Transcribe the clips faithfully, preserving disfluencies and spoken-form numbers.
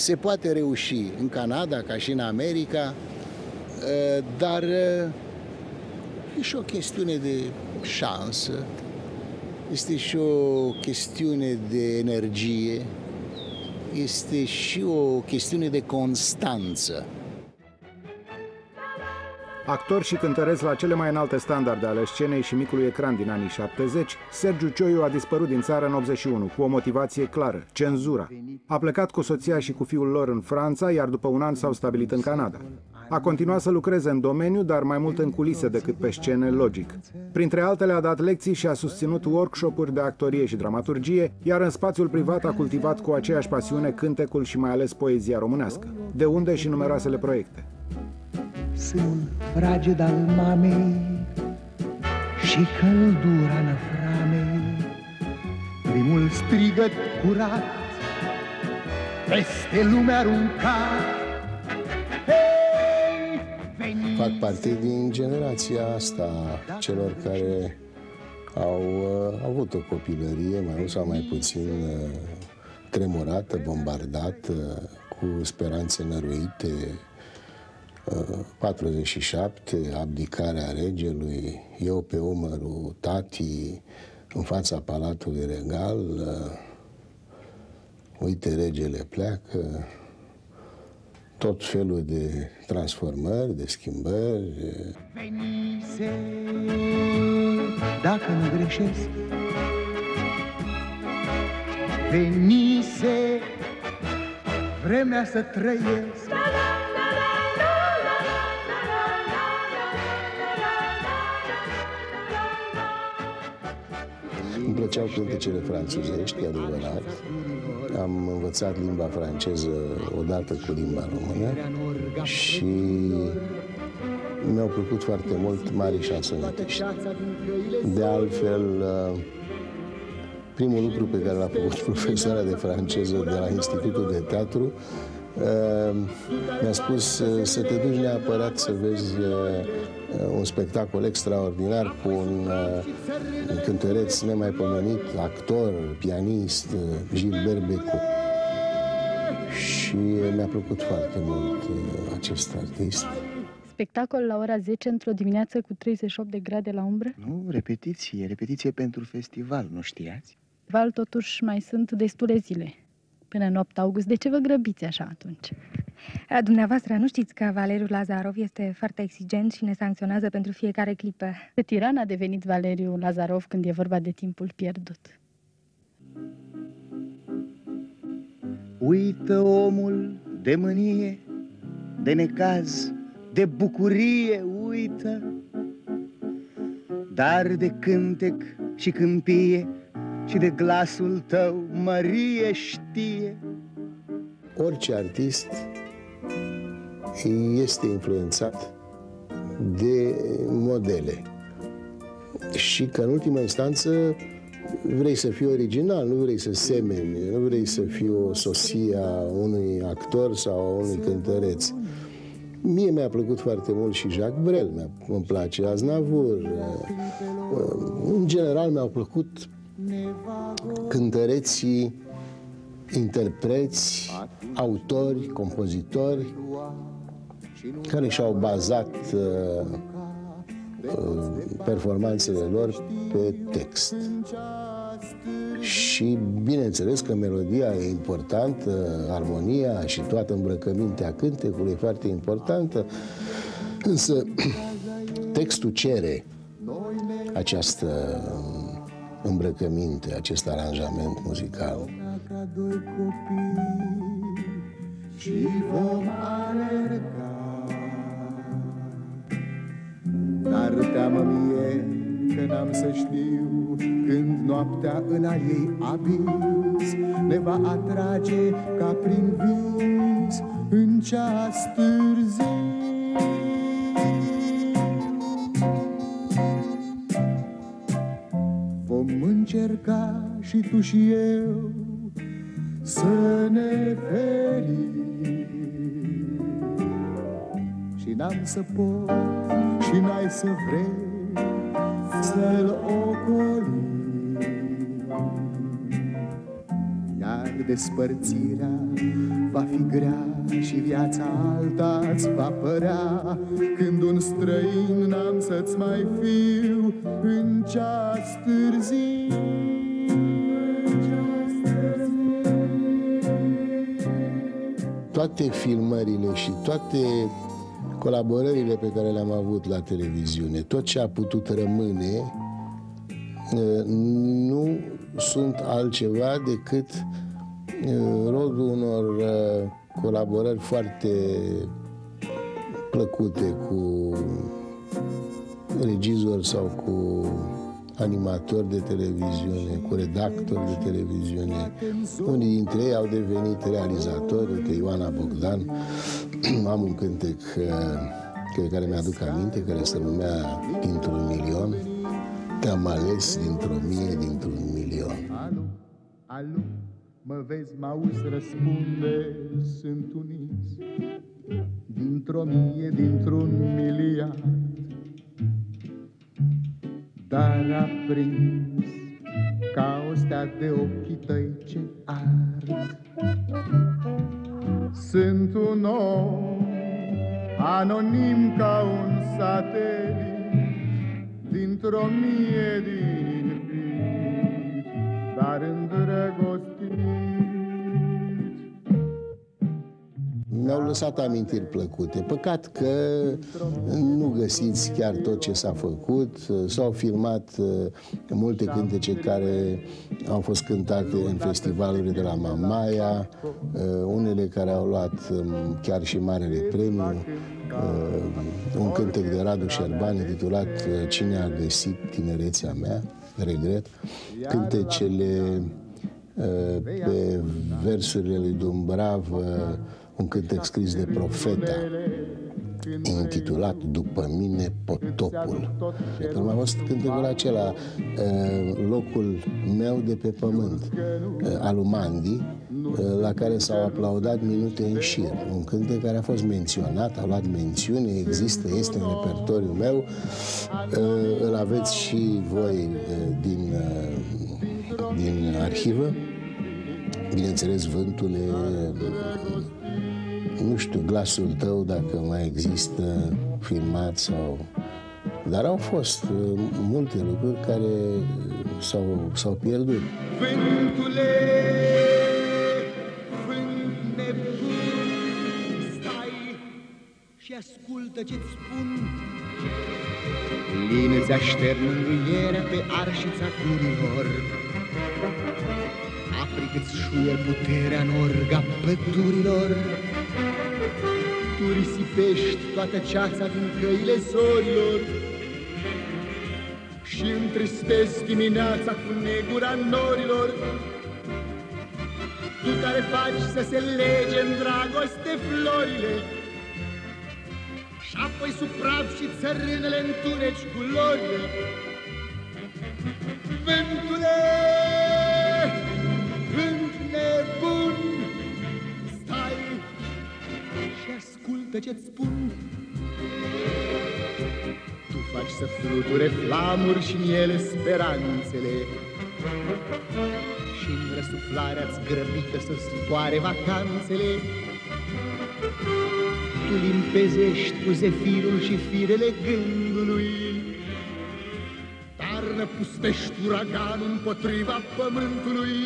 se poate reuși în Canada ca și în America, dar e și o chestiune de șansă, este și o chestiune de energie, este și o chestiune de constanță. Actor și cântăreț la cele mai înalte standarde ale scenei și micului ecran din anii șaptezeci, Sergiu Cioiu a dispărut din țară în optzeci și unu, cu o motivație clară, cenzura. A plecat cu soția și cu fiul lor în Franța, iar după un an s-au stabilit în Canada. A continuat să lucreze în domeniu, dar mai mult în culise decât pe scene, logic. Printre altele a dat lecții și a susținut workshop-uri de actorie și dramaturgie, iar în spațiul privat a cultivat cu aceeași pasiune cântecul și mai ales poezia românească. De unde și numeroasele proiecte. Sunt fraged al mamei și căldura năframei, primul strigăt curat peste lumea aruncat. Hey, veni. Fac parte din generația asta, celor care au uh, avut o copilărie mai mult sau mai puțin uh, tremurată, bombardată, cu speranțe năruite. patruzeci și șapte, abdicarea regelui, eu pe umărul tatii, în fața Palatului Regal, uite, regele pleacă, tot felul de transformări, de schimbări. Venise, dacă nu greșesc, venise vremea să trăiesc. Îmi plăceau cântecele franțuzești, adevărat. Am învățat limba franceză odată cu limba română și mi-au plăcut foarte mult mari șansonetești. De altfel, primul lucru pe care l-a făcut profesoara de franceză de la Institutul de Teatru mi-a spus să te duci neapărat să vezi un spectacol extraordinar cu un, un cântăreț nemaipomenit, actor, pianist, Gilbert Bécaud. Și mi-a plăcut foarte mult acest artist. Spectacol la ora zece într-o dimineață cu treizeci și opt de grade la umbră? Nu, repetiție, repetiție pentru festival, nu știați? Festival totuși mai sunt destule zile, până în opt august. De ce vă grăbiți așa atunci? Dumneavoastră nu știți că Valeriu Lazarov este foarte exigent și ne sancționează pentru fiecare clipă. Ce tiran a devenit Valeriu Lazarov când e vorba de timpul pierdut. Uită omul de mânie, de necaz, de bucurie, uită, dar de cântec și câmpie și de glasul tău, Mărie, știe. Orice artist este influențat de modele și că în ultima instanță vrei să fii original, nu vrei să semeni, nu vrei să fii o soție a unui actor sau a unui cântăreț. Mie mi-a plăcut foarte mult și Jacques Brel, îmi place Aznavour. În general mi-au plăcut cântăreții, interpreți, autori, compozitori care și-au bazat uh, uh, performanțele lor pe text. Și bineînțeles că melodia e importantă, armonia și toată îmbrăcămintea cântecului e foarte importantă, însă textul cere această îmbrăcăminte, acest aranjament muzical. Și vom alerga, dar teamă mie că n-am să știu când noaptea în al ei abis ne va atrage ca prin vis în ceas târziu. Vom încerca și tu și eu să ne ferim și n-am să pot și n-ai să vrei să-l ocolim, iar când despărțirea va fi grea și viața alta-ți va părea, când un străin n-am să-ți mai fiu în ceas târziu. Toate filmările și toate colaborările pe care le-am avut la televiziune, tot ce a putut rămâne, nu sunt altceva decât rodul unor colaborări foarte plăcute cu regizori sau cu animatori de televiziune, cu redactori de televiziune. Unii dintre ei au devenit realizatori, uite, Ioana Bogdan. Am un cântec pe care mi-aduc aminte, care se numea Dintr-un milion. Te-am ales dintr-o mie, dintr-un milion. Alu, alu, mă vezi, mă auzi, răspunde, sunt un is. Dintr-o mie, dintr-un miliard, dar aprins ca o stea de ochii tăi ce ard. Sunt un om anonim ca un satelit, dintr-o mie din pit, dar îndrăgostit. Mi-au lăsat amintiri plăcute. Păcat că nu găsiți chiar tot ce s-a făcut. S-au filmat multe cântece care au fost cântate în festivalurile de la Mamaia, unele care au luat chiar și marele premiu. Un cântec de Radu Șerban intitulat Cine a găsit tinerețea mea, regret. Cântecele pe versurile lui Dumbrav, un cântec scris de Profeta, intitulat După mine potopul. Pentru m-a fost cântecul acela, Locul meu de pe pământ, al lui Mandi, la care s-au aplaudat minute în șir. Un cântec care a fost menționat, a luat mențiune, există, este în repertoriul meu. Îl aveți și voi din, din arhivă. Bineînțeles, Vântule, nu știu, Glasul tău, dacă mai există filmat sau... Dar au fost multe lucruri care s-au, s-au pierdut. Vântule, vânt nebun, stai și ascultă ce-ți spun. Lin îți aștern învierea pe arșița curilor, afli cât-ți șuier puterea în orga pădurilor. Tu risipești toată ceața din căile zorilor și întristezi dimineața cu negura norilor. Tu care faci să se lege în dragoste florile și apoi sub praf și țărânele întuneci culorile. Vântule, vânt nebun, stai și ascultă ce-ți spun. Tu faci să fluture flamuri și în ele speranțele și în răsuflarea-ți grăbită să zboare vacanțele. Tu limpezești cu zefirul și firele gândului, dar năpustești uraganul împotriva pământului.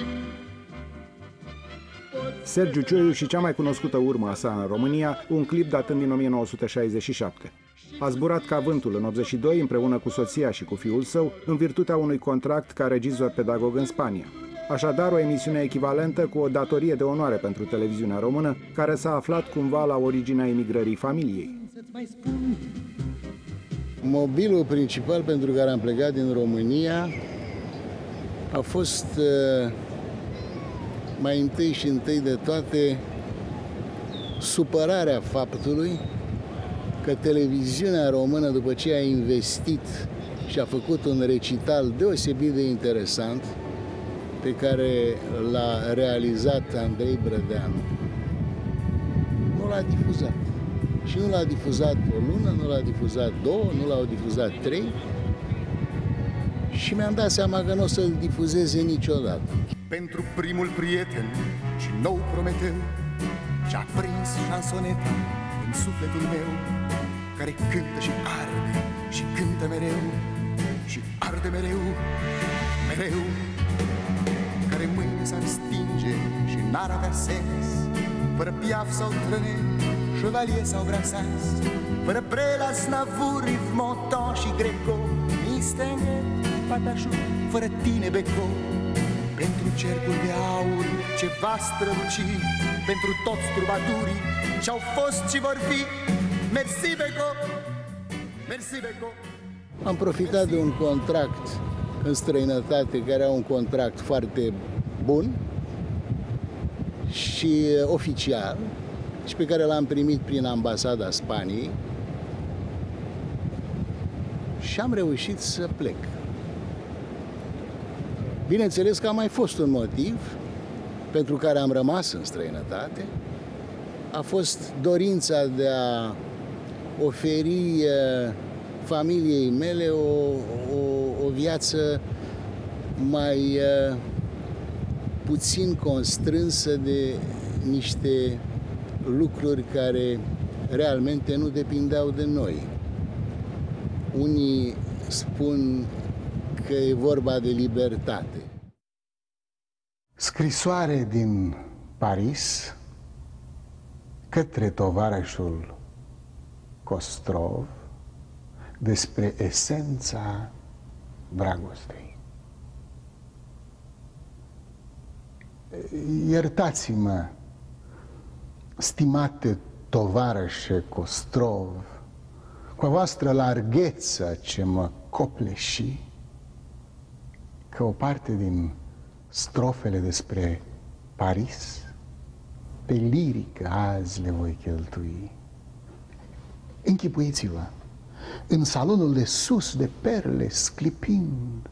Sergiu Cioiu și cea mai cunoscută urmă a sa în România, un clip datând din o mie nouă sute șaizeci și șapte. A zburat ca vântul în optzeci și doi împreună cu soția și cu fiul său, în virtutea unui contract ca regizor pedagog în Spania. Așadar, o emisiune echivalentă cu o datorie de onoare pentru televiziunea română, care s-a aflat cumva la originea emigrării familiei. Mobilul principal pentru care am plecat din România a fost uh, mai întâi și întâi de toate supărarea faptului că televiziunea română, după ce a investit și a făcut un recital deosebit de interesant pe care l-a realizat Andrei Brădeanu, nu l-a difuzat. Și nu l-a difuzat o lună, nu l-a difuzat două, nu l-au difuzat trei și mi-am dat seama că nu o să-l difuzeze niciodată. pentru primul prieten și nou Prometeu ce-a prins șansoneta în sufletul meu, care cântă și arde și cântă mereu și arde mereu, mereu, care mâine s-ar stinge și n-ar avea sens, fără Piaf sau Trăne, Chevalier sau Brassens, fără Brela, Znavur, Yves Montand și Greco, Mistenghe, Patașu, fără tine, Beco. Pentru cercul de aur ce va străluci, pentru toți trubadurii ce-au fost și vor fi. Mersi, Beco! Mersi, Beco! Am profitat de un contract în străinătate, care era un contract foarte bun și oficial, și pe care l-am primit prin ambasada Spaniei, și am reușit să plec. Bineînțeles că a mai fost un motiv pentru care am rămas în străinătate. A fost dorința de a oferi familiei mele o, o, o viață mai puțin constrânsă de niște lucruri care realmente nu depindeau de noi. Unii spun că e vorba de libertate. Scrisoare din Paris către tovarășul Costrov despre esența dragostei. Iertați-mă, stimate tovarășe Costrov, cu a voastră largheță ce mă copleși, că o parte din strofele despre Paris pe lirică azi le voi cheltui. Închipuiți-vă, în salonul de sus de perle sclipind,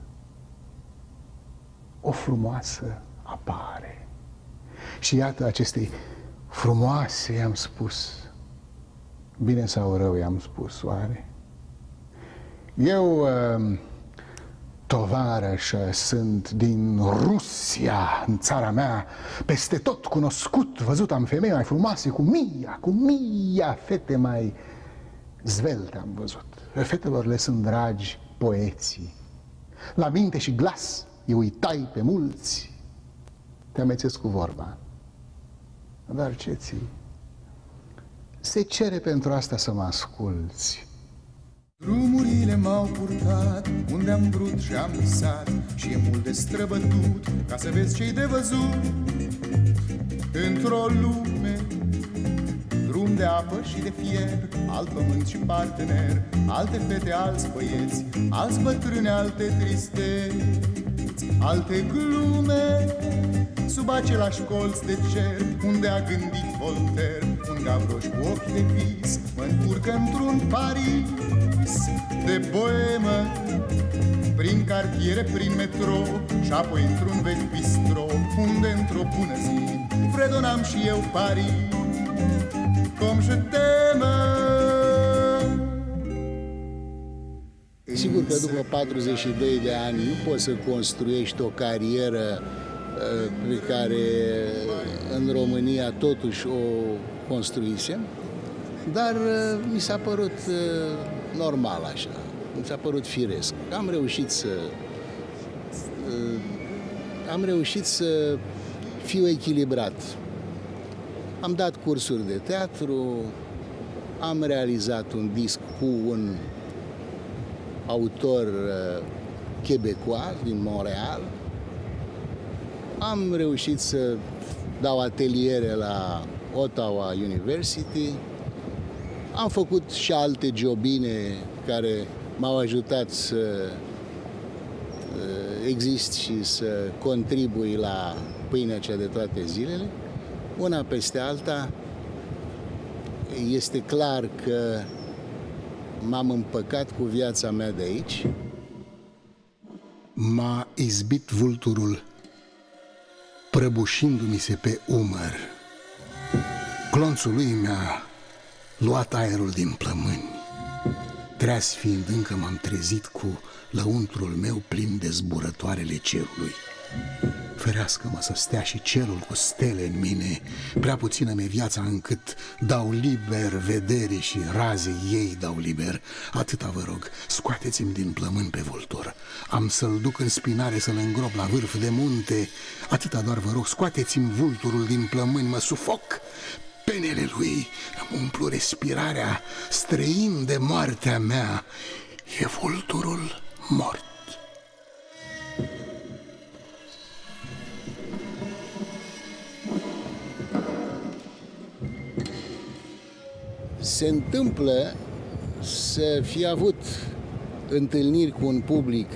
o frumoasă apare. Și iată, acestei frumoase i-am spus, bine sau rău i-am spus, oare? Eu, uh, tovarășă, sunt din Rusia, în țara mea, peste tot cunoscut, văzut am femei mai frumoase, cu mia, cu mia fete mai zvelte am văzut. Fetelor le sunt dragi poeții. La minte și glas îi uitai pe mulți. Te amețesc cu vorba. Dar ce ții? Se cere pentru asta să mă asculți. Drumurile m-au purtat unde am vrut și am visat, și e mult de străbătut ca să vezi ce-i de văzut. Într-o lume, drum de apă și de fier, alt pământ și partener, alte fete, alți băieți, alți bătrâni, alte tristeți, alte glume, sub același colț de cer, unde a gândit Voltaire, un gavroș cu ochi de vis mă încurcă într-un Paris de boemă, prin cartiere, prin metro, și apoi într-un vechi bistro, unde într-o bună zi fredonam și eu Paris, cum je t'aime. Sigur că după patruzeci și doi de ani nu poți să construiești o carieră pe care în România totuși o construisem, dar mi s-a părut normal așa, mi s-a părut firesc. Am reușit să am reușit să fiu echilibrat. Am dat cursuri de teatru, am realizat un disc cu un autor quebecois din Montreal. Am reușit să dau ateliere la Ottawa University. Am făcut și alte jobine care m-au ajutat să exist și să contribui la pâinea cea de toate zilele. Una peste alta, este clar că m-am împăcat cu viața mea de aici. M-a izbit vulturul, prăbușindu-mi se pe umăr. Clonțul lui mi-a luat aerul din plămâni. Treaz fiind, încă m-am trezit cu lăuntrul meu plin de zburătoarele cerului. ferească-mă să stea și cerul cu stele în mine. Prea puțină mi-e viața încât dau liber vedere și raze ei dau liber. Atâta vă rog, scoateți-mi din plămân pe vultur. Am să-l duc în spinare, să-l îngrop la vârf de munte. Atâta doar vă rog, scoateți-mi vulturul din plămân, mă sufoc. Penele lui îmi umplu respirarea, străin de moartea mea. E vulturul mort. Se întâmplă să fi avut întâlniri cu un public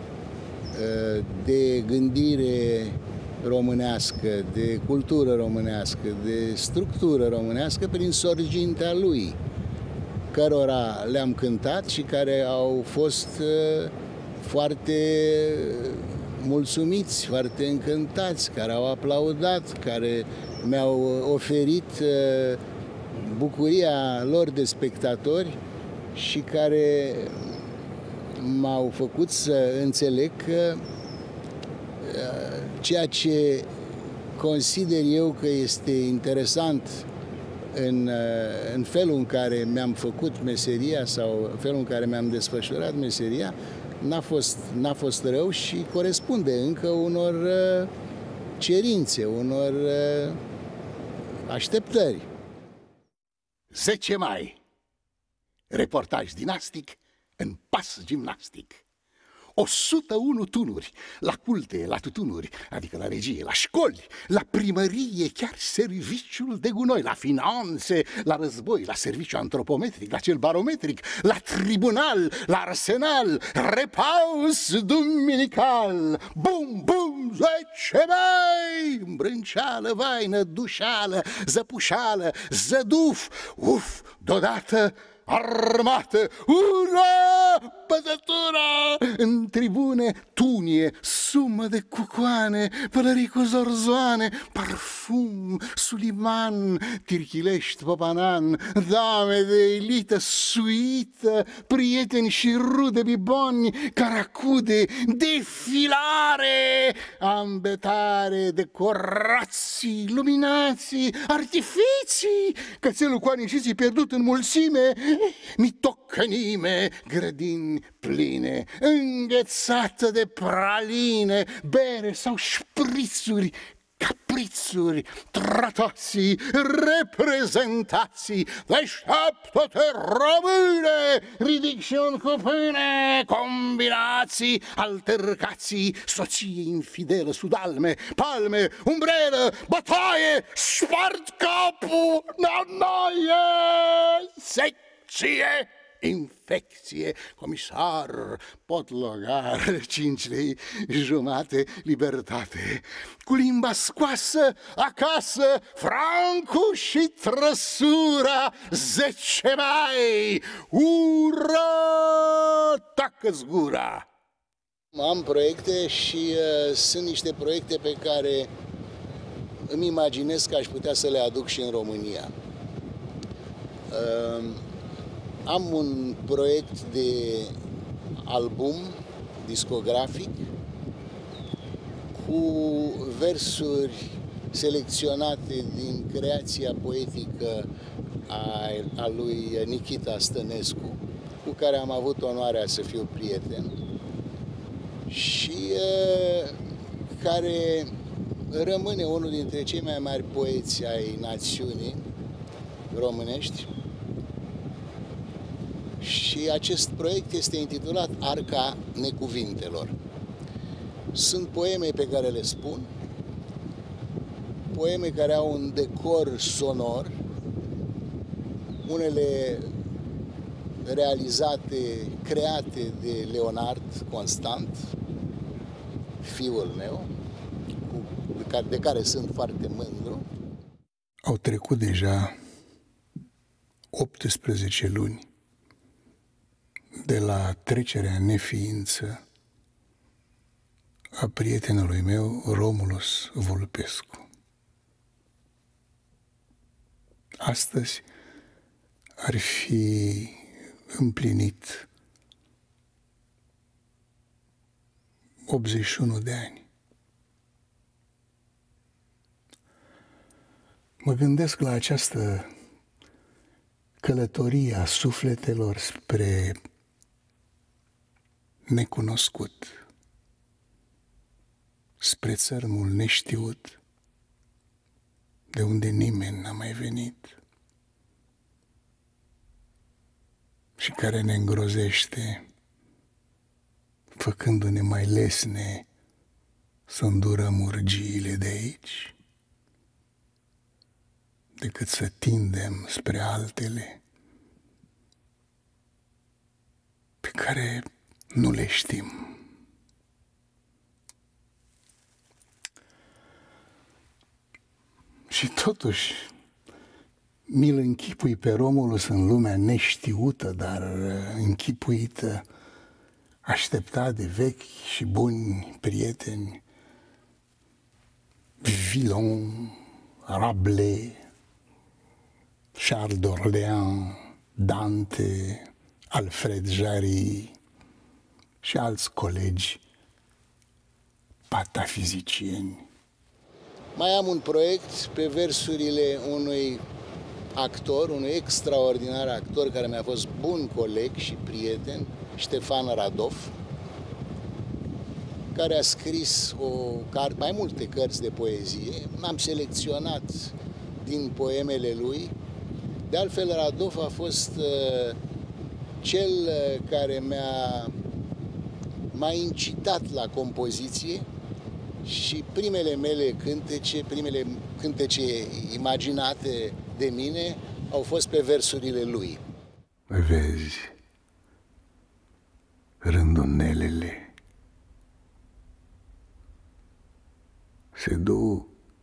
de gândire românească, de cultură românească, de structură românească prin sorgintea lui, cărora le-am cântat și care au fost foarte mulțumiți, foarte încântați, care au aplaudat, care mi-au oferit bucuria lor de spectatori și care m-au făcut să înțeleg că ceea ce consider eu că este interesant în, în felul în care mi-am făcut meseria sau felul în care mi-am desfășurat meseria n-a fost, n-a fost rău și corespunde încă unor cerințe, unor așteptări. zece mai, reportaj dinastic în pas gimnastic. o sută unu tunuri, la culte, la tutunuri, adică la regie, la școli, la primărie, chiar serviciul de gunoi, la finanțe, la război, la serviciu antropometric, la cel barometric, la tribunal, la arsenal, repaus duminical, bum, bum, zece mai, îmbrânceală, vaină, dușală, zăpușală, zăduf, uf, deodată, armată, ura, bătătura! În tribune, tunie, sumă de cucoane, pălării cu zorzoane, parfum, suliman, tirchilești, popanan, dame de elită, suită, prieteni și rude biboni, caracude, defilare, ambetare, decorații, luminații, artificii, cățelul cu anișiții pierdut în mulțime, mitocănime, grădini pline, înghețată de praline, bere sau șprițuri, caprițuri, tratații, reprezentații, deșteaptă-te române, ridic și un cu pâine, combinații, altercații, soție infidelă, sudalme, palme, umbrelă, bătaie, spart capul, nanoie, secție, infecție, comisar, potlogar, cinci lei, jumate, libertate. Cu limba scoasă, acasă, francul și trăsura, zece mai, ura, tacă-ți gura! Am proiecte și uh, sunt niște proiecte pe care îmi imaginez că aș putea să le aduc și în România. Uh, Am un proiect de album discografic cu versuri selecționate din creația poetică a, a lui Nikita Stănescu, cu care am avut onoarea să fiu prieten și e, care rămâne unul dintre cei mai mari poeți ai națiunii românești. Și acest proiect este intitulat Arca Necuvintelor. Sunt poeme pe care le spun, poeme care au un decor sonor, unele realizate, create de Leonard Constant, fiul meu, de care sunt foarte mândru. Au trecut deja optsprezece luni de la trecerea în neființă a prietenului meu, Romulus Vulpescu. Astăzi ar fi împlinit optzeci și unu de ani. Mă gândesc la această călătorie a sufletelor spre necunoscut, spre țărmul neștiut, de unde nimeni n-a mai venit și care ne îngrozește, făcându-ne mai lesne să îndurăm urgiile de aici, decât să tindem spre altele pe care nu le știm. Și totuși, mi-l închipui pe Romulus în lumea neștiută, dar închipuită, așteptat de vechi și buni prieteni, Villon, Rabelais, Charles d'Orléans, Dante, Alfred Jarry și alți colegi patafizicieni. Mai am un proiect pe versurile unui actor, unui extraordinar actor care mi-a fost bun coleg și prieten, Ștefan Radov, care a scris o carte, mai multe cărți de poezie. M-am selecționat din poemele lui. De altfel, Radov a fost uh, cel care mi-a m-a incitat la compoziție și primele mele cântece, primele cântece imaginate de mine au fost pe versurile lui. Vezi, rândunelele se duc,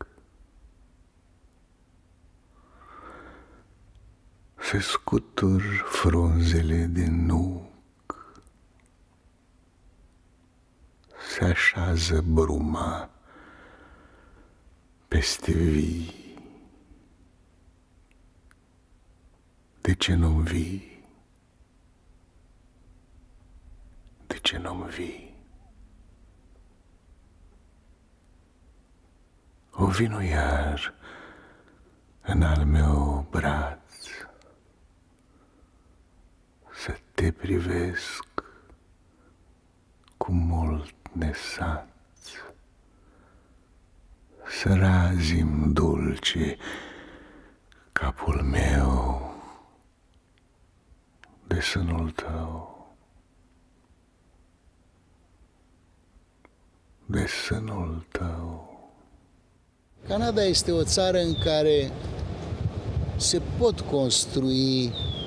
se scutur frunzele de nuc, se așează bruma peste vii. De ce nu-mi vii? De ce nu-mi vii? O vino iar în al meu braț să te privesc cu mult nesaț, să razim dulce capul meu de sânul tău, de sânul tău. Canada este o țară în care se pot construi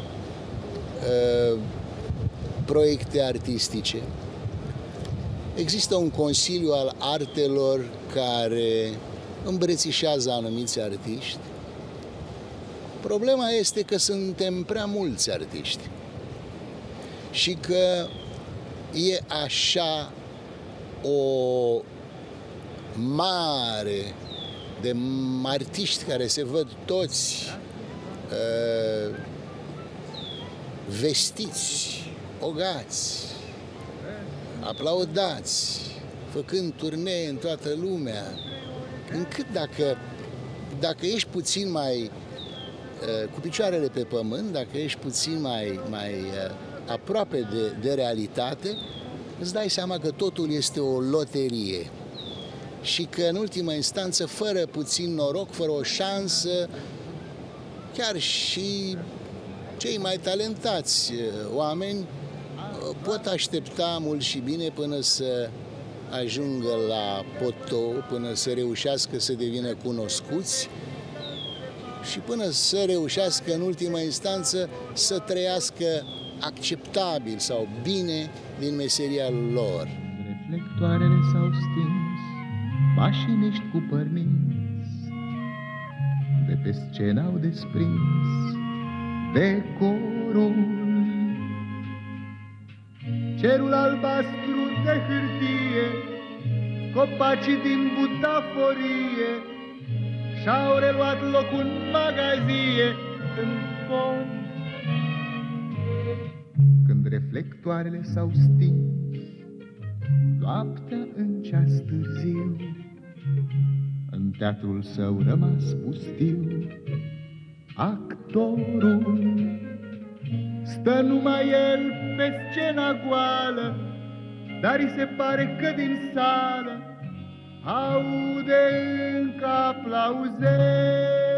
uh, proiecte artistice. Există un consiliu al artelor care îmbrățișează anumiți artiști. Problema este că suntem prea mulți artiști și că e așa o mare de artiști care se văd toți uh, vestiți, bogați, aplaudați, făcând turnee în toată lumea, încât dacă, dacă ești puțin mai uh, cu picioarele pe pământ, dacă ești puțin mai, mai uh, aproape de, de realitate, îți dai seama că totul este o loterie și că, în ultima instanță, fără puțin noroc, fără o șansă, chiar și cei mai talentați oameni pot aștepta mult și bine până să ajungă la potou, până să reușească să devină cunoscuți și până să reușească, în ultima instanță, să trăiască acceptabil sau bine din meseria lor. Reflectoarele s-au stins, mașiniști cu părminți de pe scenă au desprins decorul. Cerul albastru de hârtie, copacii din butaforie și-au reluat locul în magazie în fond. Când reflectoarele s-au stins, noaptea în ceas târziu, în în teatrul său rămas pustiu. Actorul stă numai el pe scena goală, dar îi se pare că din sală aude încă aplauze.